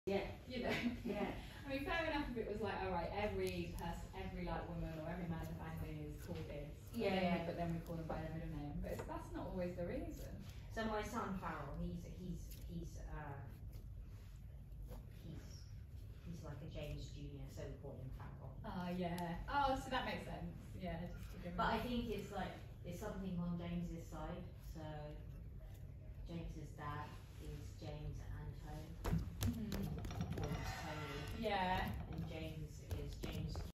Yeah. You know. Yeah. I mean, fair enough if it was like, all right, every person, every like woman or every man in the family is called this. Yeah. But then we call them by their middle name. But that's not always the reason. So my son Farrell, he's like a James Junior, so we call him Farrell. Oh yeah. Oh, so that makes sense. Yeah. But I think it's like it's something on James's side, so